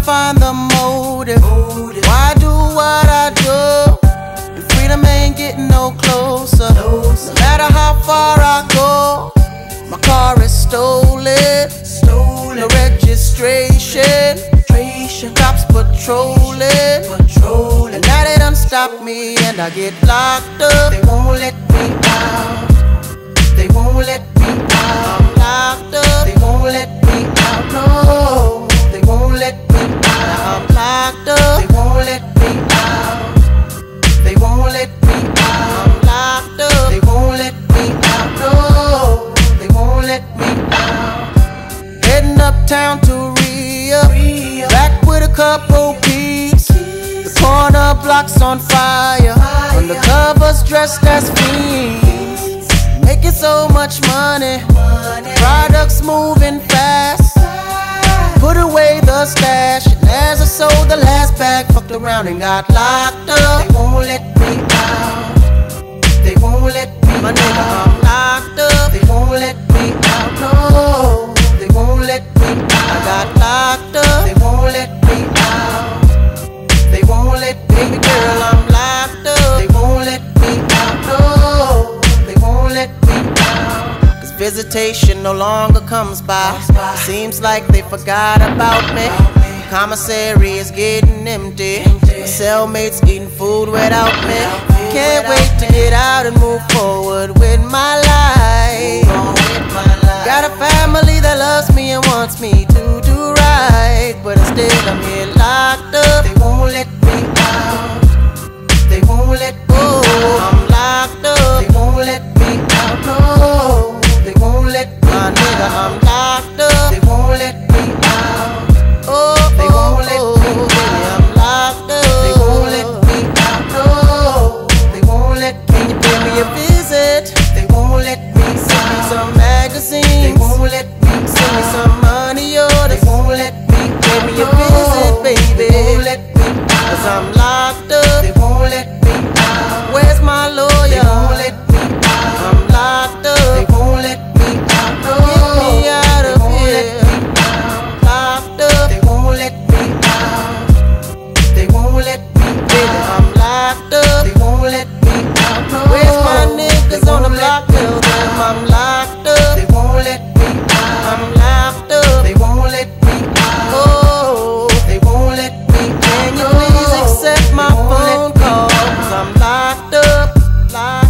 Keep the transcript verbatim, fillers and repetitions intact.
find the motive. Why do what I do? And freedom ain't getting no closer. No matter how far I go, my car is stolen. No registration. Cops patrolling. And now they done stop me and I get locked up. They won't let me out. They won't let me out. I'm locked up. They won't let me out. No, they won't let me out. I'm locked up. They won't let me out. They won't let me out. I'm locked up. They won't let me out. No, they won't let me out. Heading uptown to Rio, back with a couple peeps. The corner block's on fire. Undercovers dressed as fiends, making so much money. Products moving fast. Put away the stash, and as I sold the last bag, fucked around and got locked up. They won't let me out. They won't let me My nigga, I'm locked up. They won't let me out. No, they won't let me out. I got locked up. They won't let me out. They won't let me Baby girl, I'm locked up. They won't let me out. No, they won't let me out. Cause visitation no longer comes by. It seems like they forgot about me. Commissary is getting empty. My cellmates eating food without me. Can't wait to get out and move forward with my life. Got a family that loves me and wants me to do right, but instead I'm here locked up. They won't let me out. They won't let me Oh, out. I'm locked up. They won't let me out. No, they won't let me My nigga, out. I'm locked up. They won't let me out. Oh, They won't let oh, me oh, out. baby, I'm locked up. They won't let me out. No, they won't let me Can you pay me a visit? They won't let me Send me out. some They magazines. won't let me Send me out. some money They orders. won't let me Pay me a out. visit, baby. They won't let me out. Cause I'm locked up. They won't let me out. Where's my They lawyer? won't let me out. I'm locked They up. won't let me out. No, Get me out they of won't let here. me out. Locked up. They won't let me out. They won't let me Baby, out. I'm locked up. They won't let me out. No, Where's my niggas they on the won't let block? me Tell them I'm out. locked up. They won't let me out. I'm locked up. They won't let me out. Oh, They won't let me out. can you please accept my They won't let phone me call? out. Cause I'm locked up. Locked